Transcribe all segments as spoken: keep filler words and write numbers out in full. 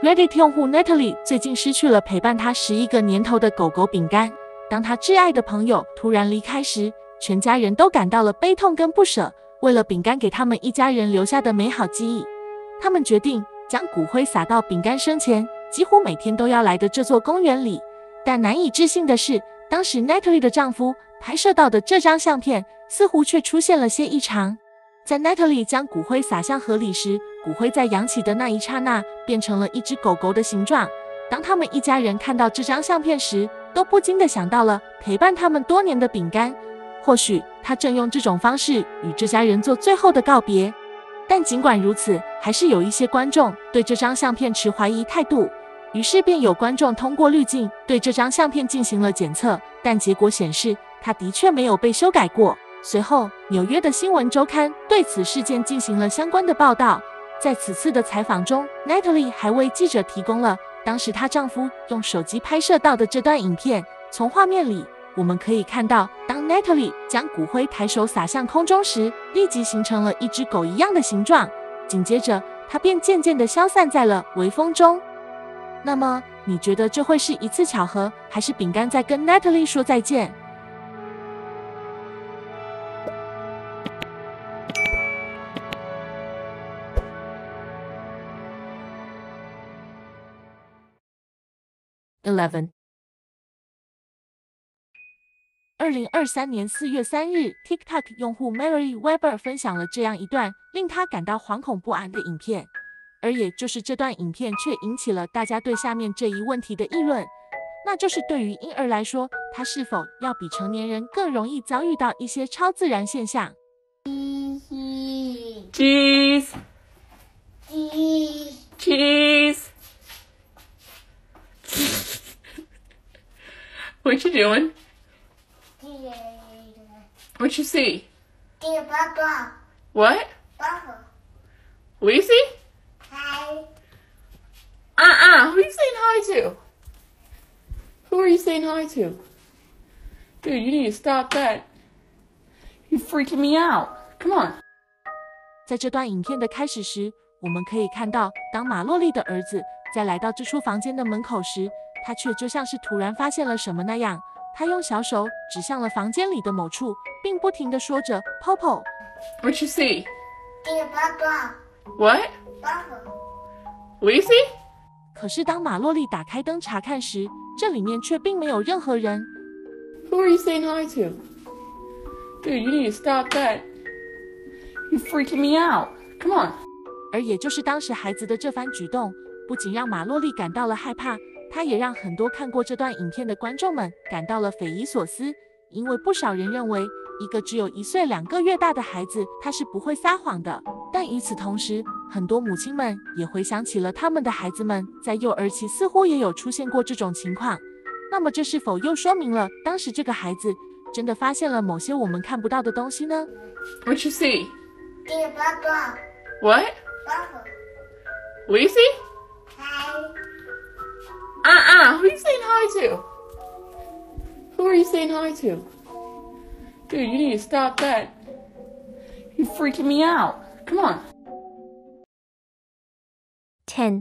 Reddit 用户 Natalie 最近失去了陪伴她十一个年头的狗狗饼干。当她挚爱的朋友突然离开时，全家人都感到了悲痛跟不舍。为了饼干给他们一家人留下的美好记忆，他们决定将骨灰撒到饼干生前几乎每天都要来的这座公园里。但难以置信的是，当时 Natalie 的丈夫拍摄到的这张相片似乎却出现了些异常。在 Natalie 将骨灰撒向河里时，骨灰在扬起的那一刹那变成了一只狗狗的形状。当他们一家人看到这张相片时，都不禁地想到了陪伴他们多年的饼干。或许他正用这种方式与这家人做最后的告别。但尽管如此，还是有一些观众对这张相片持怀疑态度。于是便有观众通过滤镜对这张相片进行了检测，但结果显示它的确没有被修改过。随后，纽约的新闻周刊对此事件进行了相关的报道。在此次的采访中 ，Natalie 还为记者提供了当时她丈夫用手机拍摄到的这段影片。从画面里，我们可以看到，当 Natalie 将骨灰抬手撒向空中时，立即形成了一只狗一样的形状。紧接着，它便渐渐地消散在了微风中。那么，你觉得这会是一次巧合，还是饼干在跟 Natalie 说再见？Eleven。二零二三年四月三日 ，TikTok 用户 Mary Weber 分享了这样一段令他感到惶恐不安的影片，而也就是这段影片却引起了大家对下面这一问题的议论，那就是对于婴儿来说，他是否要比成年人更容易遭遇到一些超自然现象 ？Cheese, cheese. What you doing? What you see? What? What do you see? Hi. Uh-uh. Who are you saying hi to? Who are you saying hi to? Dude, you need to stop that. You're freaking me out. Come on. 在这段影片的开始时，我们可以看到，当马洛丽的儿子在来到这处房间的门口时，他却就像是突然发现了什么那样，他用小手指向了房间里的某处，并不停地说着 “Popo”。 What you see? Papa. What? Papa. What do you see? 可是当马洛丽打开灯查看时，这里面却并没有任何人。 Who are you saying hi to? Dude, you need to stop that. You're freaking me out. Come on. 而也就是当时孩子的这番举动，不仅让马洛丽感到了害怕，他也让很多看过这段影片的观众们感到了匪夷所思。因为不少人认为，一个只有一岁两个月大的孩子，他是不会撒谎的。但与此同时，很多母亲们也回想起了他们的孩子们在幼儿期似乎也有出现过这种情况。那么，这是否又说明了当时这个孩子真的发现了某些我们看不到的东西呢？ What you see? Papa. What? Papa. What do you see? Hi. Uh-uh. Who are you saying hi to? Who are you saying hi to? Dude, you need to stop that. You're freaking me out. Come on. Ten。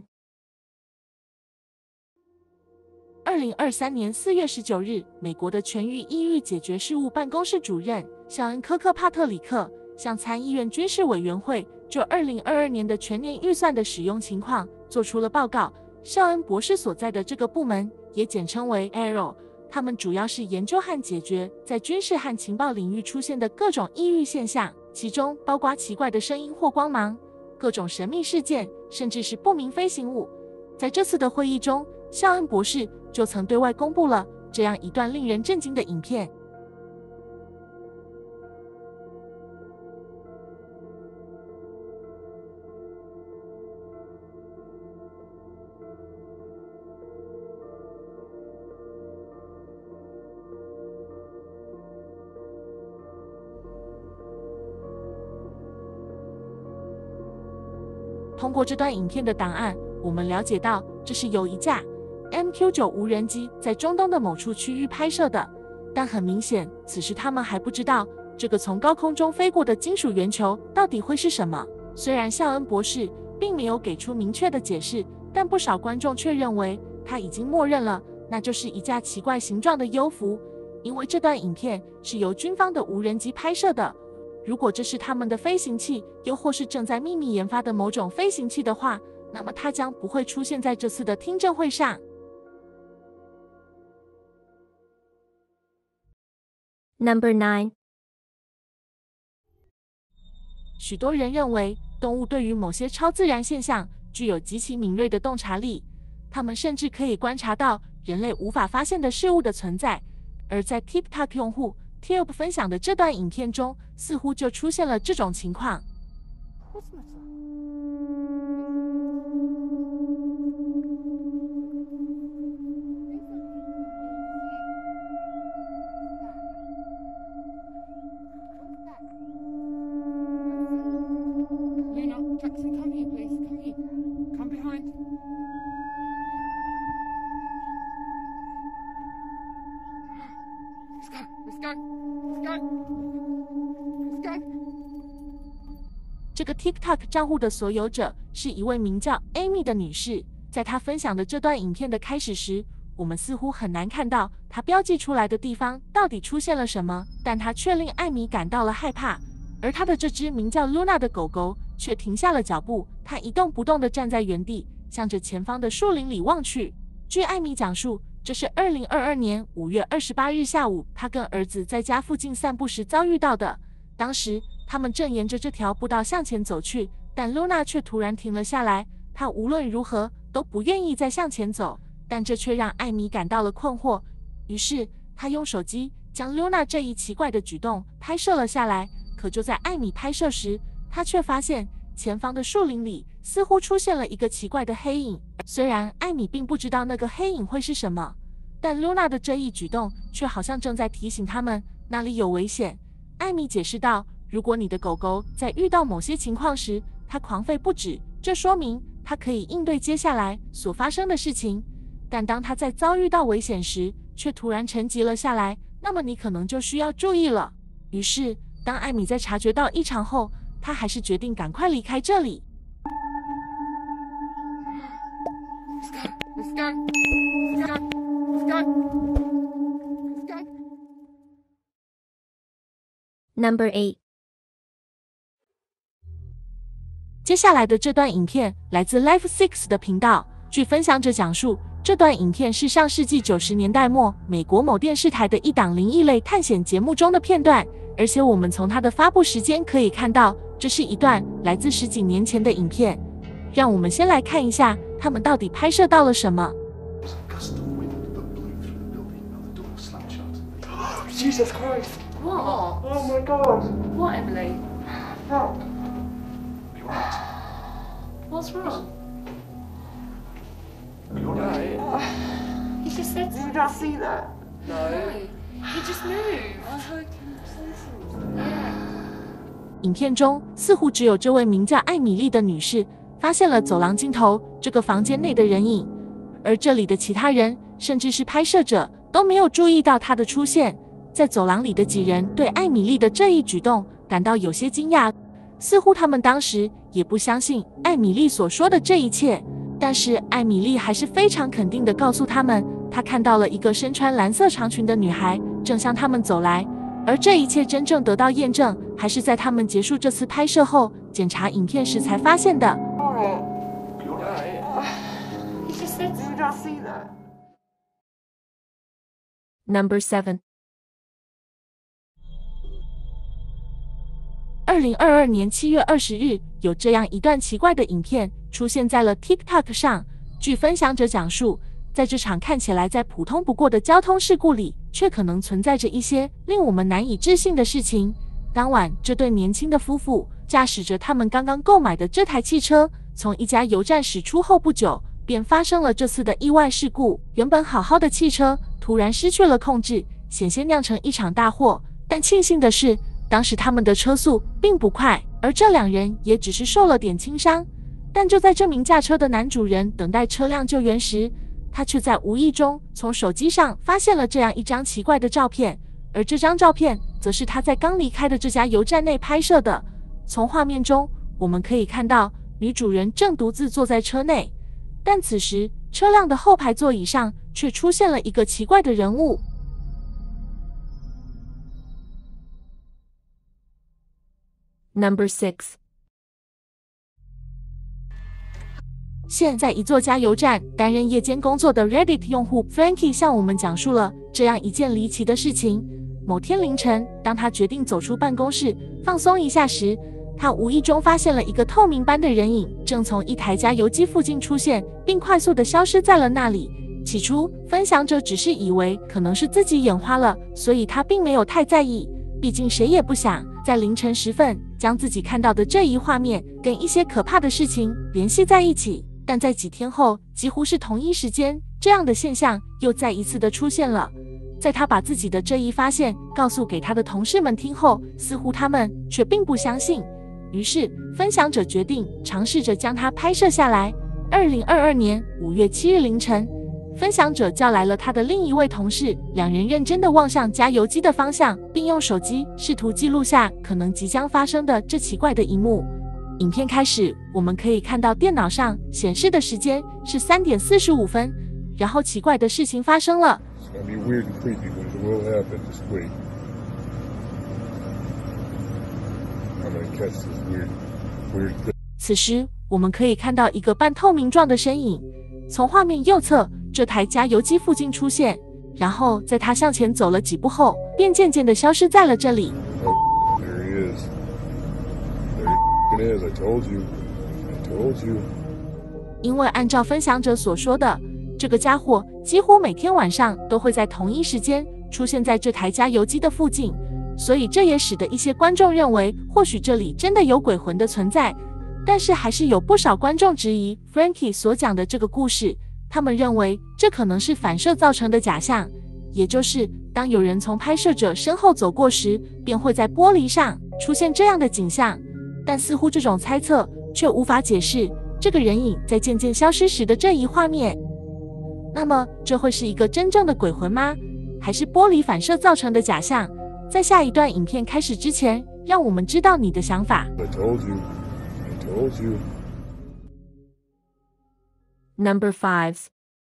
二零二三年四月十九日，美国的全域抑郁解决事务办公室主任肖恩·科克帕特里克向参议院军事委员会就二零二二年的全年预算的使用情况做出了报告。肖恩博士所在的这个部门也简称为 A R R O， 他们主要是研究和解决在军事和情报领域出现的各种抑郁现象，其中包括奇怪的声音或光芒、各种神秘事件，甚至是不明飞行物。在这次的会议中，肖恩博士就曾对外公布了这样一段令人震惊的影片。通过这段影片的档案，我们了解到这是由一架 M Q 九 无人机在中东的某处区域拍摄的。但很明显，此时他们还不知道这个从高空中飞过的金属圆球到底会是什么。虽然肖恩博士并没有给出明确的解释， 但不少观众却认为他已经默认了那就是一架奇怪形状的幽浮，因为这段影片是由军方的无人机拍摄的。如果这是他们的飞行器，又或是正在秘密研发的某种飞行器的话，那么它将不会出现在这次的听证会上。 Number nine. 许多人认为动物对于某些超自然现象具有极其敏锐的洞察力，它们甚至可以观察到人类无法发现的事物的存在。而在 TikTok 用户 Tube 分享的这段影片中，似乎就出现了这种情况。 Jackson, come here, please. Come here. Come behind. Let's go. Let's go. Let's go. Let's go. 这个 TikTok 账户的所有者是一位名叫 Amy 的女士。在她分享的这段影片的开始时，我们似乎很难看到她标记出来的地方到底出现了什么，但她却令艾米感到了害怕。而她的这只名叫 Luna 的狗狗却停下了脚步，它一动不动地站在原地，向着前方的树林里望去。据艾米讲述，这是二零二二年五月二十八日下午，她跟儿子在家附近散步时遭遇到的。当时他们正沿着这条步道向前走去，但 Luna 却突然停了下来，她无论如何都不愿意再向前走，但这却让艾米感到了困惑。于是她用手机将 Luna 这一奇怪的举动拍摄了下来。可就在艾米拍摄时，她却发现前方的树林里似乎出现了一个奇怪的黑影。虽然艾米并不知道那个黑影会是什么，但 Luna 的这一举动却好像正在提醒他们那里有危险。艾米解释道，如果你的狗狗在遇到某些情况时，它狂吠不止，这说明它可以应对接下来所发生的事情。但当它在遭遇到危险时，却突然沉寂了下来，那么你可能就需要注意了。于是当艾米在察觉到异常后，她还是决定赶快离开这里。 Let's go. Let's go. Let's go. Let's go. Number eight. 接下来的这段影片来自 Life Six 的频道。据分享者讲述，这段影片是上世纪九十年代末美国某电视台的一档灵异类探险节目中的片段，而且我们从它的发布时间可以看到，这是一段来自十几年前的影片。让我们先来看一下他们到底拍摄到了什么。 Jesus Christ! What? Oh my God! What, Emily? Help! You alright? What's wrong? You alright? No. He just said. Did you not see that? No. He just moved. I heard him say something. Yeah. 影片中似乎只有这位名叫艾米丽的女士发现了走廊尽头这个房间内的人影，而这里的其他人，甚至是拍摄者都没有注意到她的出现。在走廊里的几人对艾米丽的这一举动感到有些惊讶，似乎他们当时也不相信艾米丽所说的这一切。但是艾米丽还是非常肯定地告诉他们，她看到了一个身穿蓝色长裙的女孩正向他们走来。而这一切真正得到验证，还是在他们结束这次拍摄后检查影片时才发现的。 You alright? He just said. Did you not see that? Number seven. 二零二二年七月二十日，有这样一段奇怪的影片出现在了 TikTok 上。据分享者讲述，在这场看起来再普通不过的交通事故里，却可能存在着一些令我们难以置信的事情。当晚，这对年轻的夫妇驾驶着他们刚刚购买的这台汽车，从一家油站驶出后不久，便发生了这次的意外事故。原本好好的汽车突然失去了控制，险些酿成一场大祸。但庆幸的是，当时他们的车速并不快，而这两人也只是受了点轻伤。但就在这名驾车的男主人等待车辆救援时，他却在无意中从手机上发现了这样一张奇怪的照片，而这张照片则是他在刚离开的这家油站内拍摄的。从画面中，我们可以看到女主人正独自坐在车内， 但此时车辆的后排座椅上却出现了一个奇怪的人物。 Number six. 现在一座加油站担任夜间工作的 Reddit 用户 Frankie 向我们讲述了这样一件离奇的事情。某天凌晨，当他决定走出办公室放松一下时，他无意中发现了一个透明般的人影正从一台加油机附近出现，并快速地消失在了那里。起初，分享者只是以为可能是自己眼花了，所以他并没有太在意。毕竟谁也不想在凌晨时分将自己看到的这一画面跟一些可怕的事情联系在一起。但在几天后，几乎是同一时间，这样的现象又再一次的出现了。在他把自己的这一发现告诉给他的同事们听后，似乎他们却并不相信。于是，分享者决定尝试着将它拍摄下来。二零二二年五月七日凌晨，分享者叫来了他的另一位同事，两人认真地望向加油机的方向，并用手机试图记录下可能即将发生的这奇怪的一幕。影片开始，我们可以看到电脑上显示的时间是三点四十五分，然后奇怪的事情发生了。 It's gonna be weird and creepy when it will happen. Just wait. I'm gonna catch this weird, weird thing. 此时，我们可以看到一个半透明状的身影从画面右侧这台加油机附近出现，然后在他向前走了几步后，便渐渐地消失在了这里。 Oh, there he is. There he is. I told you. I told you. 因为按照分享者所说的，这个家伙几乎每天晚上都会在同一时间出现在这台加油机的附近，所以这也使得一些观众认为或许这里真的有鬼魂的存在。但是还是有不少观众质疑 Frankie 所讲的这个故事，他们认为这可能是反射造成的假象，也就是当有人从拍摄者身后走过时，便会在玻璃上出现这样的景象。但似乎这种猜测却无法解释这个人影在渐渐消失时的这一画面。那么这会是一个真正的鬼魂吗？还是玻璃反射造成的假象？在下一段影片开始之前，让我们知道你的想法。 I told you. I told you. Number five.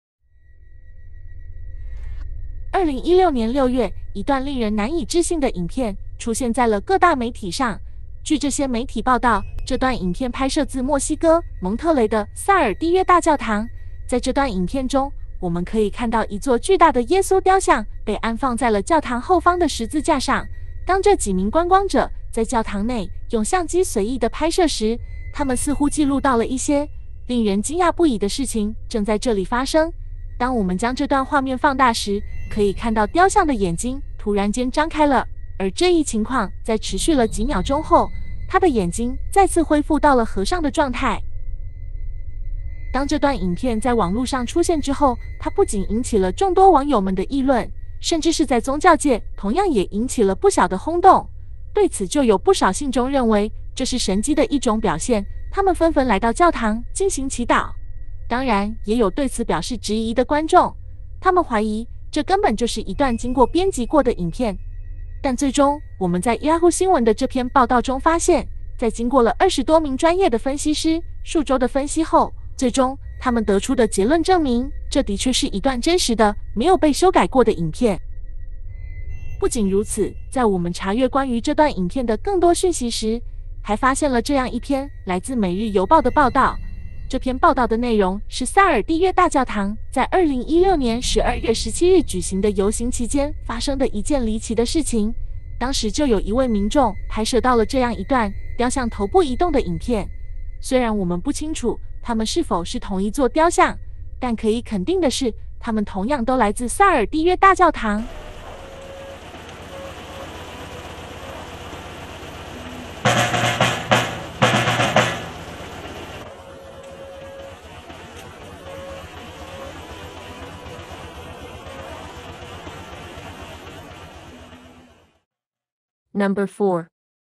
二零一六年六月，一段令人难以置信的影片出现在了各大媒体上。据这些媒体报道，这段影片拍摄自墨西哥蒙特雷的萨尔蒂约大教堂。在这段影片中，我们可以看到一座巨大的耶稣雕像被安放在了教堂后方的十字架上。当这几名观光者在教堂内用相机随意的拍摄时，他们似乎记录到了一些令人惊讶不已的事情正在这里发生。当我们将这段画面放大时，可以看到雕像的眼睛突然间张开了，而这一情况在持续了几秒钟后，他的眼睛再次恢复到了合上的状态。当这段影片在网络上出现之后，它不仅引起了众多网友们的议论，甚至是在宗教界同样也引起了不小的轰动。对此就有不少信众认为这是神迹的一种表现，他们纷纷来到教堂进行祈祷。当然，也有对此表示质疑的观众，他们怀疑这根本就是一段经过编辑过的影片。但最终，我们在 Yahoo 新闻的这篇报道中发现，在经过了二十多名专业的分析师数周的分析后，最终他们得出的结论证明，这的确是一段真实的、没有被修改过的影片。不仅如此，在我们查阅关于这段影片的更多讯息时，还发现了这样一篇来自《每日邮报》的报道。这篇报道的内容是萨尔蒂约大教堂在二零一六年十二月十七日举行的游行期间发生的一件离奇的事情。当时就有一位民众拍摄到了这样一段雕像头部移动的影片。虽然我们不清楚他们是否是同一座雕像，但可以肯定的是，他们同样都来自萨尔蒂约大教堂。 Number four.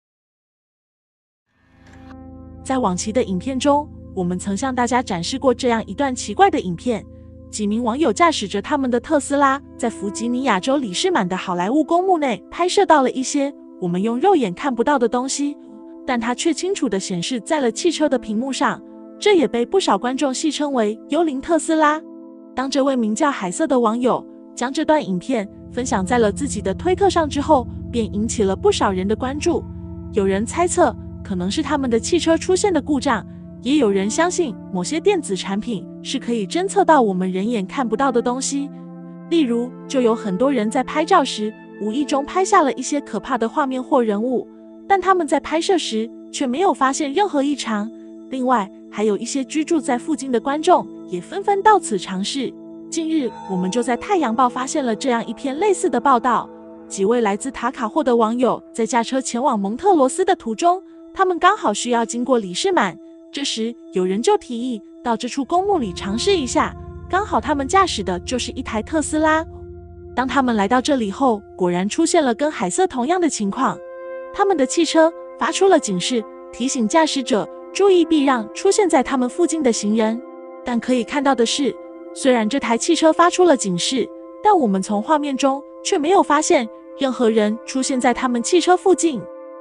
在往期的影片中，我们曾向大家展示过这样一段奇怪的影片：几名网友驾驶着他们的特斯拉，在弗吉尼亚州里士满的好莱坞公墓内拍摄到了一些我们用肉眼看不到的东西，但它却清楚地显示在了汽车的屏幕上。 这也被不少观众戏称为幽灵特斯拉。当这位名叫海瑟的网友将这段影片分享在了自己的推特上之后，便引起了不少人的关注。有人猜测可能是他们的汽车出现的故障，也有人相信某些电子产品是可以侦测到我们人眼看不到的东西。例如，就有很多人在拍照时无意中拍下了一些可怕的画面或人物，但他们在拍摄时却没有发现任何异常。另外，还有一些居住在附近的观众也纷纷到此尝试。近日，我们就在《太阳报》发现了这样一篇类似的报道。几位来自塔卡霍的网友在驾车前往蒙特罗斯的途中，他们刚好需要经过里士满，这时有人就提议到这处公墓里尝试一下，刚好他们驾驶的就是一台特斯拉。当他们来到这里后，果然出现了跟海瑟同样的情况，他们的汽车发出了警示，提醒驾驶者注意避让出现在他们附近的行人。但可以看到的是，虽然这台汽车发出了警示，但我们从画面中却没有发现任何人出现在他们汽车附近。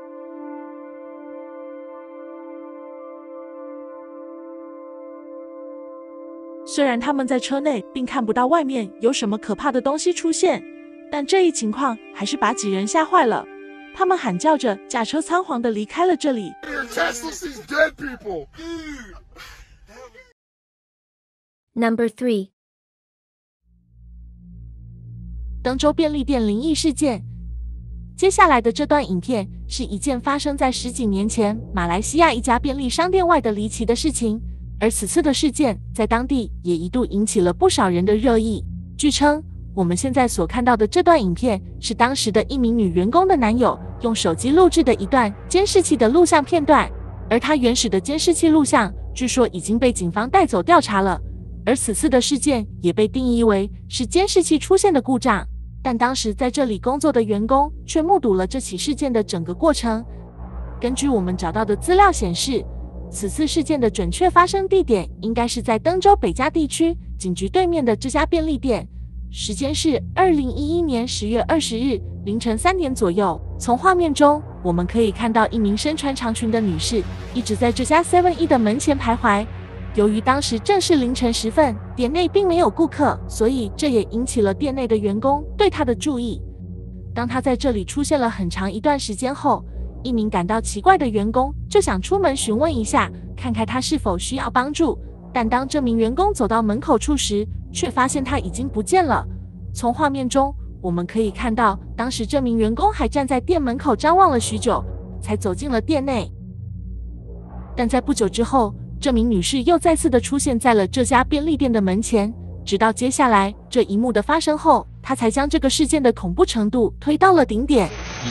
虽然他们在车内并看不到外面有什么可怕的东西出现，但这一情况还是把几人吓坏了。他们喊叫着驾车仓皇地离开了这里。 Number three. 登州便利店灵异事件。接下来的这段影片是一件发生在十几年前马来西亚一家便利商店外的离奇的事情，而此次的事件在当地也一度引起了不少人的热议。据称，我们现在所看到的这段影片是当时的一名女员工的男友用手机录制的一段监视器的录像片段，而他原始的监视器录像据说已经被警方带走调查了。而此次的事件也被定义为是监视器出现的故障，但当时在这里工作的员工却目睹了这起事件的整个过程。根据我们找到的资料显示，此次事件的准确发生地点应该是在登州北加地区警局对面的这家便利店，时间是二零一一年十月二十日凌晨三点左右。从画面中我们可以看到一名身穿长裙的女士一直在这家 seven E 的门前徘徊。由于当时正是凌晨时分，店内并没有顾客，所以这也引起了店内的员工对她的注意。当她在这里出现了很长一段时间后，一名感到奇怪的员工就想出门询问一下，看看她是否需要帮助。但当这名员工走到门口处时，却发现她已经不见了。从画面中我们可以看到，当时这名员工还站在店门口张望了许久，才走进了店内。但在不久之后，这名女士又再次的出现在了这家便利店的门前，直到接下来这一幕的发生后，她才将这个事件的恐怖程度推到了顶点。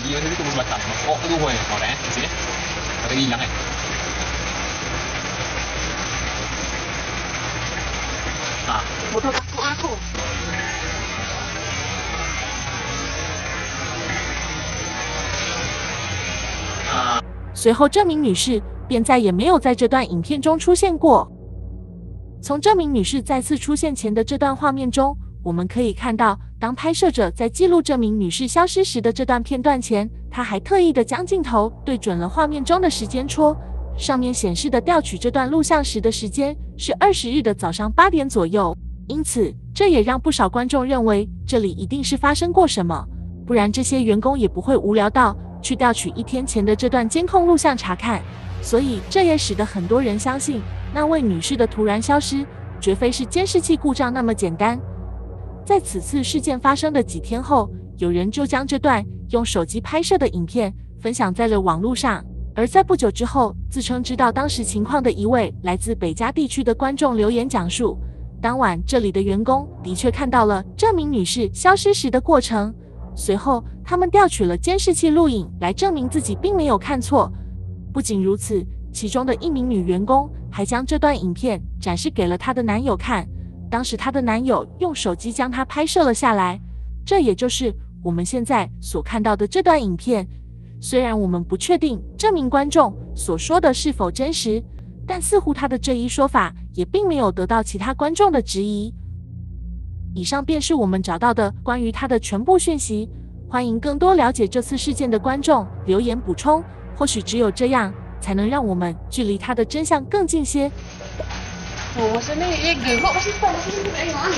随后这名女士便再也没有在这段影片中出现过。从这名女士再次出现前的这段画面中，我们可以看到，当拍摄者在记录这名女士消失时的这段片段前，他还特意的将镜头对准了画面中的时间戳，上面显示的调取这段录像时的时间是二十日的早上八点左右。因此，这也让不少观众认为这里一定是发生过什么，不然这些员工也不会无聊到去调取一天前的这段监控录像查看。所以这也使得很多人相信，那位女士的突然消失绝非是监视器故障那么简单。在此次事件发生的几天后，有人就将这段用手机拍摄的影片分享在了网络上。而在不久之后，自称知道当时情况的一位来自北加地区的观众留言讲述，当晚这里的员工的确看到了这名女士消失时的过程。随后他们调取了监视器录影来证明自己并没有看错。不仅如此，其中的一名女员工还将这段影片展示给了她的男友看，当时她的男友用手机将她拍摄了下来，这也就是我们现在所看到的这段影片。虽然我们不确定这名观众所说的是否真实，但似乎他的这一说法也并没有得到其他观众的质疑。以上便是我们找到的关于他的全部讯息，欢迎更多了解这次事件的观众留言补充，或许只有这样才能让我们距离它的真相更近些。 我是那一个，我是放心的没哪里。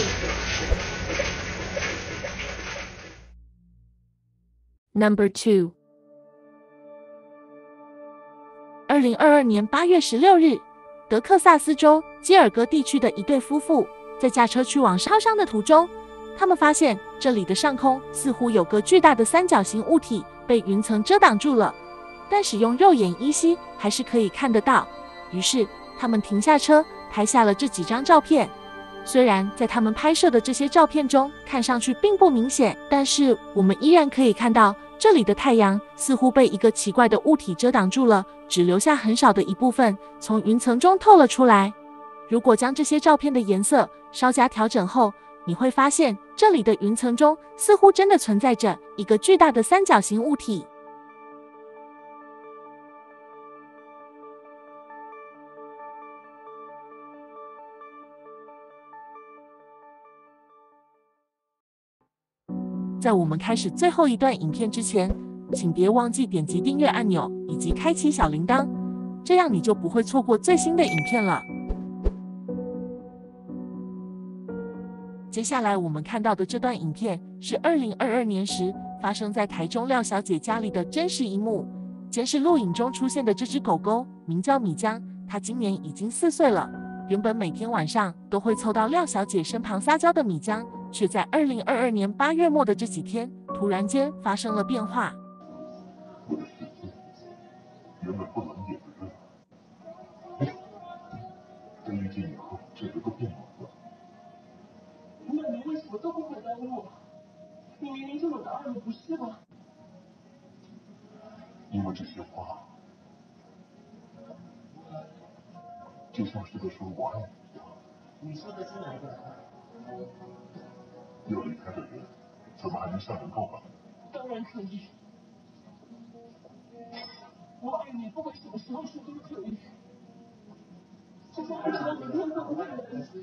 Number two. 二零二二年八月十六日，德克萨斯州基尔格地区的一对夫妇在驾车去往烧伤的途中，他们发现这里的上空似乎有个巨大的三角形物体被云层遮挡住了，但使用肉眼依稀还是可以看得到。于是他们停下车，拍下了这几张照片。虽然在他们拍摄的这些照片中看上去并不明显，但是我们依然可以看到这里的太阳似乎被一个奇怪的物体遮挡住了，只留下很少的一部分从云层中透了出来。如果将这些照片的颜色稍加调整后，你会发现这里的云层中似乎真的存在着一个巨大的三角形物体。在我们开始最后一段影片之前，请别忘记点击订阅按钮以及开启小铃铛，这样你就不会错过最新的影片了。接下来我们看到的这段影片是二零二二年时发生在台中廖小姐家里的真实一幕。监视录影中出现的这只狗狗名叫米江，它今年已经四岁了。原本每天晚上都会凑到廖小姐身旁撒娇的米江，却在二零二二年八月末的这几天突然间发生了变化。 我的世界原本不冷也不热，在遇见以后，这个都变冷了。 那你为什么都不回答我？你明明就有答案的，不是吗？ 因为这些话，就像是在说我爱你一样。 你说的是哪一个答案？ 要离开的人，怎么还能向人告白？ 当然可以。我爱你，不管什么时候说都可以。就算不知道明天会不会来。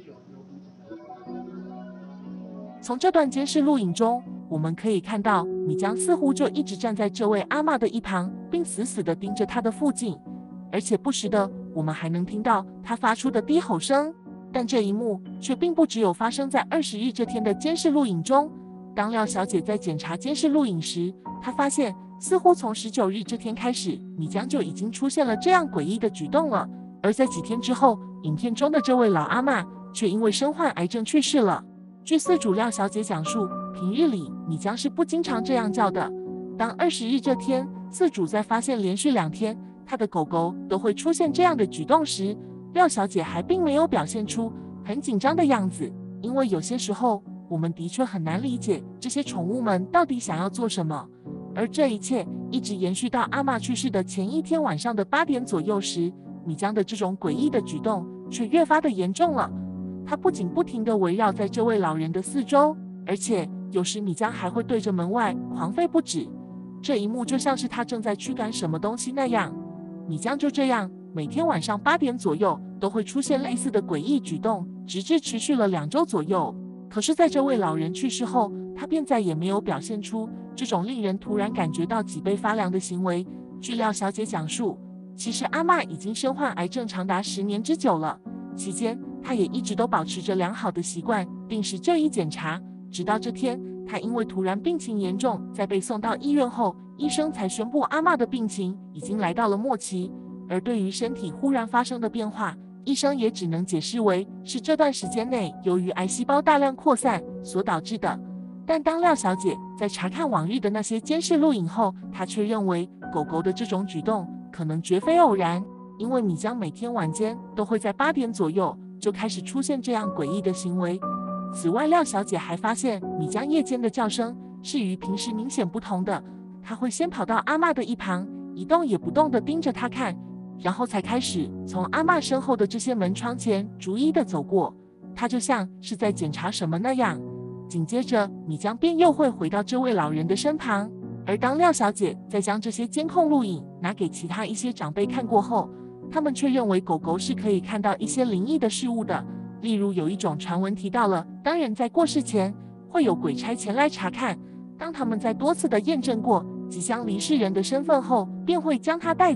从这段监视录影中，我们可以看到米江似乎就一直站在这位阿嬷的一旁，并死死地盯着她的附近，而且不时的我们还能听到她发出的低吼声。但这一幕却并不只有发生在二十日这天的监视录影中。当廖小姐在检查监视录影时，她发现似乎从十九日这天开始，米江就已经出现了这样诡异的举动了。而在几天之后，影片中的这位老阿嬷却因为身患癌症去世了。据饲主廖小姐讲述，平日里米江是不经常这样叫的。当二十日这天，饲主在发现连续两天他的狗狗都会出现这样的举动时，廖小姐还并没有表现出很紧张的样子。因为有些时候我们的确很难理解这些宠物们到底想要做什么。而这一切一直延续到阿嬷去世的前一天晚上的八点左右时，米江的这种诡异的举动却越发的严重了。他不仅不停地围绕在这位老人的四周，而且有时米江还会对着门外狂吠不止。这一幕就像是他正在驱赶什么东西那样。米江就这样每天晚上八点左右都会出现类似的诡异举动，直至持续了两周左右。可是在这位老人去世后，他便再也没有表现出这种令人突然感觉到脊背发凉的行为。据廖小姐讲述，其实阿嬷已经身患癌症长达十年之久了，期间她也一直都保持着良好的习惯，定时就医检查。直到这天，她因为突然病情严重，在被送到医院后，医生才宣布阿嬷的病情已经来到了末期。而对于身体忽然发生的变化，医生也只能解释为是这段时间内由于癌细胞大量扩散所导致的。但当廖小姐在查看往日的那些监视录影后，她却认为狗狗的这种举动可能绝非偶然，因为米江每天晚间都会在八点左右就开始出现这样诡异的行为。此外，廖小姐还发现米江夜间的叫声是与平时明显不同的，她会先跑到阿嬷的一旁，一动也不动地盯着她看，然后才开始从阿嬷身后的这些门窗前逐一地走过，她就像是在检查什么那样。紧接着，米江便又会回到这位老人的身旁。而当廖小姐在将这些监控录影拿给其他一些长辈看过后，他们却认为狗狗是可以看到一些灵异的事物的。例如有一种传闻提到了，当人在过世前会有鬼差前来查看，当他们在多次的验证过即将离世人的身份后，便会将他带走。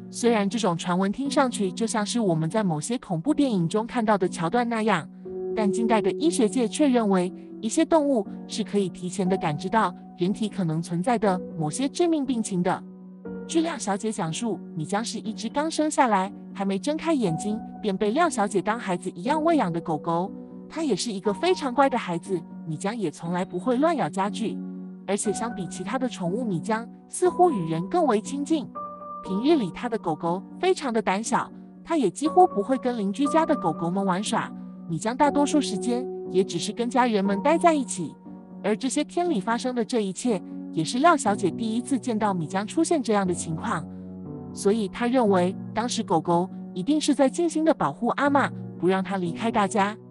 虽然这种传闻听上去就像是我们在某些恐怖电影中看到的桥段那样，但近代的医学界却认为，一些动物是可以提前的感知到人体可能存在的某些致命病情的。据亮小姐讲述，米江是一只刚生下来，还没睁开眼睛便被亮小姐当孩子一样喂养的狗狗。它也是一个非常乖的孩子，米江也从来不会乱咬家具，而且相比其他的宠物，米江似乎与人更为亲近。平日里，他的狗狗非常的胆小，他也几乎不会跟邻居家的狗狗们玩耍。米江大多数时间也只是跟家人们待在一起。而这些天里发生的这一切，也是廖小姐第一次见到米江出现这样的情况，所以她认为当时狗狗一定是在精心的保护阿嬷，不让她离开大家。